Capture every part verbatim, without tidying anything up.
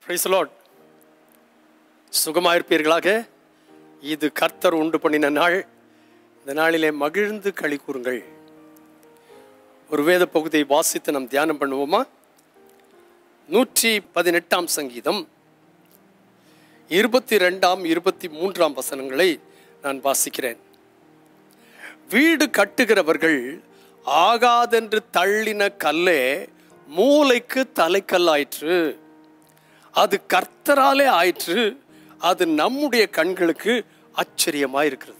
Praise the Lord. சுகமாயிருப்பீர்களாக. இது கர்த்தர் உண்டு பண்ணின நாள். இந்த நாளிலே மகிழ்ந்து களி கூறுங்கள். ஒரு வேத பகுதியை வாசித்து நாம் தியானம் பண்ணுவோமா? நூற்றி பதினெட்டாம் சங்கீதம் இருபத்தி ரெண்டாம் இருபத்தி மூன்றாம் வசனங்களை நான் வாசிக்கிறேன். வீடு கட்டுகிறவர்கள் ஆகாதென்று தள்ளின கல்லே மூலைக்கு தலைக்கல்லாயிற்று. அது கர்த்தராலே ஆயிற்று. அது நம்முடைய கண்களுக்கு ஆச்சரியமாக இருக்கிறது.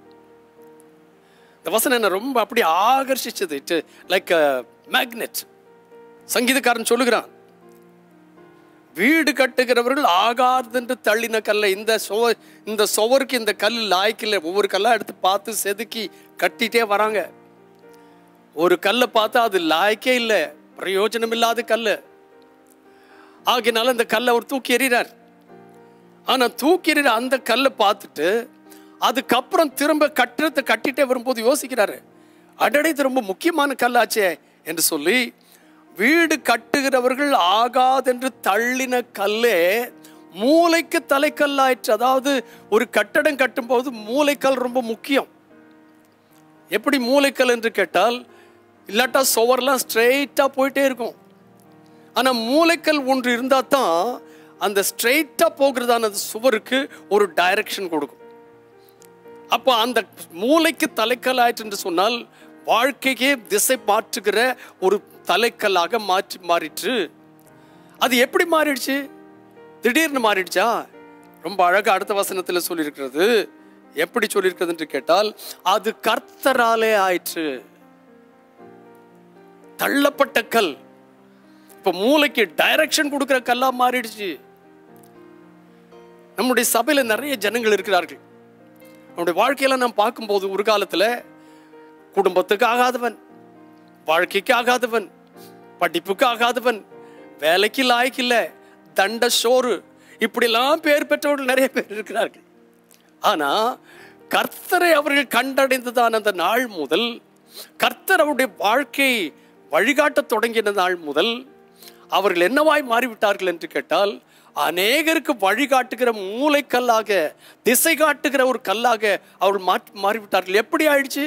இந்த வசனம் என்ன ரொம்ப அப்படி ஆகர்ஷிச்சது. It like a magnet. சங்கீதக்காரன் சொல்லுகிறான், வீடு கட்டுகிறவர்கள் ஆகாதென்று தள்ளின கல்லை, இந்த சுவ இந்த சுவருக்கு இந்த கல் லாய்க்கில்லை. ஒவ்வொரு கல்லாக எடுத்து பார்த்து செதுக்கி கட்டிகிட்டே வராங்க. ஒரு கல்லை பார்த்தா அது லாய்க்கே இல்லை, பிரயோஜனம் இல்லாத கல். ஆகினால அந்த கல்லை அவர் தூக்கி எறிகிறார். ஆனால் தூக்கி எறிகிற அந்த கல்லை பார்த்துட்டு அதுக்கப்புறம் திரும்ப கட்டுறதை கட்டிகிட்டே வரும்போது யோசிக்கிறாரு, அடடே இது ரொம்ப முக்கியமான கல்லாச்சே என்று சொல்லி, வீடு கட்டுகிறவர்கள் ஆகாதென்று தள்ளின கல்லே மூலைக்கு தலைக்கல்லாயிற்று. அதாவது ஒரு கட்டடம் கட்டும்போது மூலைக்கல் ரொம்ப முக்கியம். எப்படி மூலைக்கல் என்று கேட்டால், இல்லாட்டா சுவர்லாம் ஸ்ட்ரெயிட்டாக போயிட்டே இருக்கும். ஆனால் மூலைக்கல் ஒன்று இருந்தால் தான் அந்த ஸ்ட்ரெயிட்டாக போகிறதான சுவருக்கு ஒரு டைரக்ஷன் கொடுக்கும். அப்போ அந்த மூலைக்கு தலைக்கல் ஆயிற்று என்று சொன்னால் வாழ்க்கையே திசை மாற்றுகிற ஒரு தலைக்கல்லாக மாற்றி மாறிற்று. அது எப்படி மாறிடுச்சு? திடீர்னு மாறிடுச்சா? ரொம்ப அழகாக அடுத்த வசனத்தில் சொல்லியிருக்கிறது. எப்படி சொல்லியிருக்கிறது என்று கேட்டால், அது கர்த்தராலே ஆயிற்று. தள்ளப்பட்ட கல் இப்போ மூளைக்கு டைரக்ஷன் கொடுக்குற கல்லா மாறிடுச்சு. நம்முடைய சபையில் நிறைய ஜனங்கள் இருக்கிறார்கள். நம்முடைய வாழ்க்கையில நாம் பார்க்கும்போது ஒரு காலத்தில் குடும்பத்துக்கு ஆகாதவன், வாழ்க்கைக்கு ஆகாதவன், படிப்புக்கு ஆகாதவன், வேலைக்கு லாய்க்கில்லை, தண்ட சோறு, இப்படிலாம் பேர் பெற்றவர்கள் நிறைய பேர் இருக்கிறார்கள். ஆனா கர்த்தரை அவர்கள் கண்டடைந்ததான அந்த நாள் முதல், கர்த்தர் அவருடைய வாழ்க்கை வழிகாட்ட தொடங்கின நாள் முதல் அவர்கள் என்னவாய் மாறிவிட்டார்கள் என்று கேட்டால், அநேகருக்கு வழிகாட்டுகிற மூளைக்கல்லாக, திசை காட்டுகிற ஒரு கல்லாக அவர்கள் மாற்றி மாறிவிட்டார்கள். எப்படி ஆயிடுச்சு?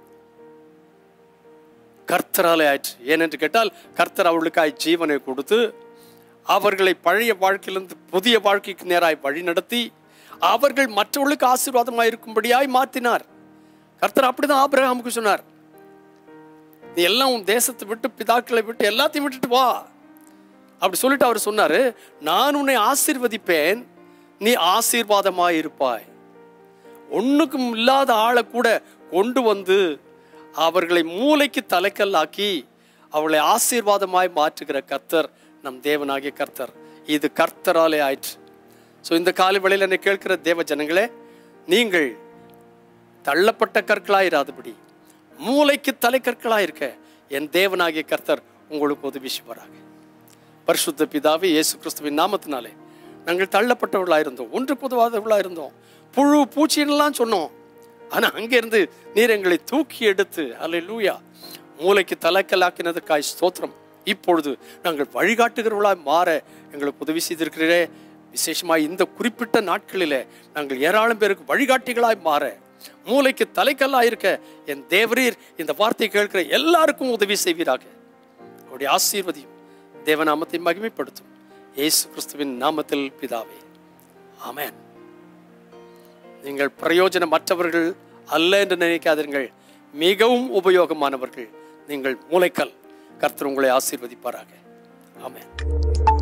கர்த்தராலே ஆயிடுச்சு. ஏனென்று கேட்டால், கர்த்தர் அவர்களுக்காய் ஜீவனை கொடுத்து அவர்களை பழைய வாழ்க்கையிலிருந்து புதிய வாழ்க்கைக்கு நேராய் வழி நடத்தி அவர்கள் மற்றவர்களுக்கு ஆசீர்வாதமாக இருக்கும்படியாய் மாற்றினார். கர்த்தர் அப்படிதான் ஆபிரகாமுக்கு சொன்னார், நீ எல்லாம் உன் தேசத்தை விட்டு பிதாக்களை விட்டு எல்லாத்தையும் விட்டுட்டு வா அப்படி சொல்லிட்டு அவர் சொன்னாரு, நான் உன்னை ஆசீர்வதிப்பேன், நீ ஆசீர்வாதமாய் இருப்பாய். ஒண்ணுக்கும் இல்லாத ஆளை கூட கொண்டு வந்து அவர்களை மூளைக்கு தலைக்கல்லாக்கி அவளை ஆசீர்வாதமாய் மாற்றுகிற கர்த்தர் நம் தேவனாகிய கர்த்தர். இது கர்த்தராலே ஆயிற்று. ஸோ இந்த காலை வேளையில் என்னை கேட்கிற தேவ ஜனங்களே, நீங்கள் தள்ளப்பட்ட கற்களாயிராதபடி மூளைக்கு தலைக்கற்களாயிருக்க என் தேவனாகிய கர்த்தர் உங்களுக்கு உதவி செய்வாராக. பரிசுத்த பிதாவே, இயேசு கிறிஸ்துவின் நாமத்தினாலே நாங்கள் தள்ளப்பட்டவர்களாக இருந்தோம், ஒன்று பொதுவாதவர்களாக இருந்தோம், புழு பூச்சின்லாம் சொன்னோம். ஆனால் அங்கேருந்து நீர் எங்களை தூக்கி எடுத்து அல்லேலூயா மூளைக்கு தலைக்கல்லாக்கினதுக்காய் ஸ்தோத்திரம். இப்பொழுது நாங்கள் வழிகாட்டுகிறவர்களாய் மாற எங்களுக்கு உதவி செய்திருக்கிறீரே. விசேஷமாக இந்த குறிப்பிட்ட நாட்களில் நாங்கள் ஏராளம் பேருக்கு வழிகாட்டிகளாய் மாற, மூளைக்கு தலைக்கல்லாக இருக்க என் தேவரீர் இந்த வார்த்தை கேட்கிற எல்லாருக்கும் உதவி செய்வீராக. அவருடைய ஆசீர்வதியும் தேவநாமத்தை மகிமைப்படுத்தும். இயேசு கிறிஸ்துவின் நாமத்தில் பிதாவே, ஆமென். நீங்கள் பிரயோஜனமற்றவர்கள் அல்ல என்று நினைக்காதீர்கள், மிகவும் உபயோகமானவர்கள். நீங்கள் மூளைக்கல். கர்த்தர் உங்களை ஆசீர்வதிப்பாராக. ஆமென்.